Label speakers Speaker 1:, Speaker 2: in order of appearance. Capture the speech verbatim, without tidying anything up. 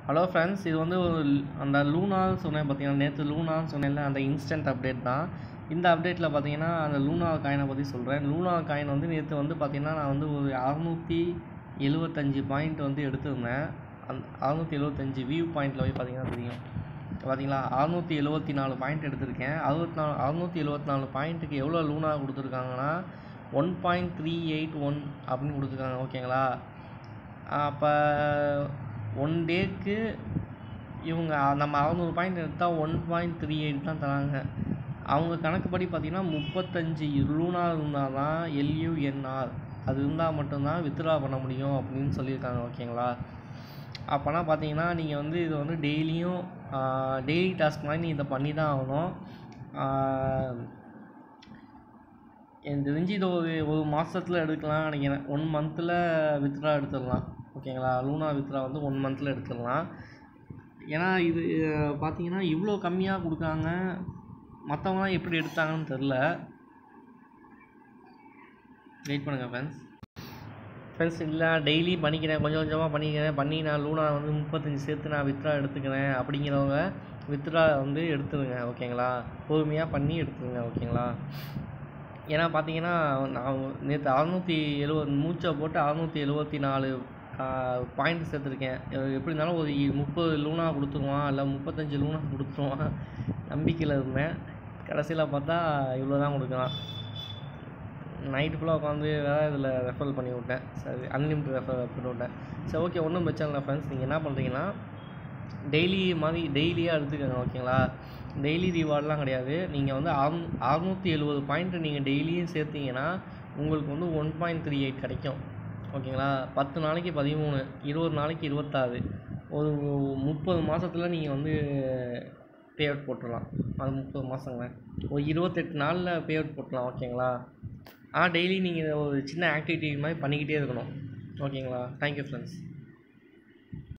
Speaker 1: Hello friends, இது வந்து ஒரு அந்த லூனான்னு சொன்னேன் பார்த்தீங்கன்னா, நேற்று லூனான்னு சொன்னேன்ல, அந்த இன்ஸ்டன்ட் அப்டேட் தான். இந்த அப்டேட்டில் பார்த்தீங்கன்னா, அந்த லூனா காயினை பற்றி சொல்கிறேன். லூனா காயின் வந்து நேற்று வந்து பார்த்தீங்கன்னா, நான் வந்து ஒரு அறுநூற்றி எழுபத்தஞ்சு பாயிண்ட் வந்து எடுத்திருந்தேன். அந் அறுநூற்றி எழுபத்தஞ்சு வியூ பாயிண்டில் போய் பார்த்தீங்கன்னா தெரியும். பார்த்தீங்களா, அறுநூற்றி எழுபத்தி நாலு பாயிண்ட் எடுத்திருக்கேன். அறுபத்தி நாலு அறுநூற்றி எழுபத்தி நாலு பாயிண்ட்டுக்கு எவ்வளோ லூனா கொடுத்துருக்காங்கன்னா, one point three eight one அப்படின்னு கொடுத்துருக்காங்க. ஓகேங்களா, அப்போ ஒன் டேக்கு இவங்க நம்ம அறநூறு பாயிண்ட் எடுத்தால் ஒன் பாயிண்ட் த்ரீ எயிட் தான் தராங்க. அவங்க கணக்குப்படி பார்த்திங்கன்னா முப்பத்தஞ்சு லூனா இருந்தால் தான் எல்யூஎன்ஆர் அது இருந்தால் மட்டும்தான் வித்ட்ரா பண்ண முடியும் அப்படின்னு சொல்லியிருக்காங்க. ஓகேங்களா, அப்போனா பார்த்தீங்கன்னா நீங்கள் வந்து இதை வந்து டெய்லியும் டெய்லி டாஸ்க் மாதிரி இதை பண்ணி தான் ஆகணும். எனக்கு தெரிஞ்சு இது ஒரு ஒரு மாதத்தில் எடுக்கலாம் நினைக்கிறேன். ஒன் மந்தில் வித்ட்ரா எடுத்துடலாம். ஓகேங்களா, லூனா வித்ட்ரா வந்து ஒன் மந்தில் எடுத்துடலாம். ஏன்னா இது பார்த்தீங்கன்னா இவ்வளோ கம்மியாக கொடுக்குறாங்க. மற்றவங்களாம் எப்படி எடுத்தாங்கன்னு தெரில. வெயிட் பண்ணுங்கள் ஃப்ரெண்ட்ஸ். ஃப்ரெண்ட்ஸ் இல்லை, டெய்லி பண்ணிக்கிறேன், கொஞ்சம் கொஞ்சமாக பண்ணிக்கிறேன். பண்ணி நான் லூனா வந்து முப்பத்தஞ்சு சேர்த்து நான் வித்ட்ரா எடுத்துக்கிறேன் அப்படிங்கிறவங்க வித்ட்ரா வந்து எடுத்துருங்க. ஓகேங்களா, பொறுமையாக பண்ணி எடுத்துருங்க. ஓகேங்களா, ஏன்னா பார்த்தீங்கன்னா நான் நேற்று அறுநூற்றி எழுபது மூச்சை போட்டு அறுநூற்றி எழுபத்தி நாலு பாயிண்ட் சேர்த்துருக்கேன். எப்படி இருந்தாலும் ஒரு முப்பது லூனா கொடுத்துருவான், இல்லை முப்பத்தஞ்சு லூனா கொடுத்துருவான் நம்பிக்கையில் இருந்தேன். கடைசியில் பார்த்தா இவ்வளோ தான் கொடுக்கலாம். நைட்டு ஃபுல்லாக உட்காந்து வேறு இதில் ரெஃபர் பண்ணி விட்டேன். சரி, அன்லிமிட்டட் ரெஃபர் பண்ணி விட்டேன். சரி, ஓகே, ஒன்றும் பிரச்சனை இல்லை ஃப்ரெண்ட்ஸ். நீங்கள் என்ன பண்ணுறீங்கன்னா டெய்லி மாதிரி டெய்லியாக எடுத்துக்கோங்க. ஓகேங்களா, டெய்லி ரிவார்ட்லாம் கிடையாது. நீங்கள் வந்து அறு அறுநூற்றி எழுபது பாயிண்ட்டு நீங்கள் டெய்லியும் சேர்த்திங்கன்னா உங்களுக்கு வந்து ஒன் பாயிண்ட் த்ரீ எயிட் கிடைக்கும். ஓகேங்களா, பத்து நாளைக்கு பதிமூணு, இருபது நாளைக்கு இருபத்தாறு, ஒரு முப்பது மாதத்தில் நீங்கள் வந்து பே அவுட் போட்டுடலாம். அது முப்பது மாதங்க, ஒரு இருபத்தெட்டு நாளில் பே அவுட் போட்டுடலாம். ஓகேங்களா, ஆ டெய்லி நீங்கள் ஒரு சின்ன ஆக்டிவிட்டி மாதிரி பண்ணிக்கிட்டே இருக்கணும். ஓகேங்களா, தேங்க்யூ ஃப்ரெண்ட்ஸ்.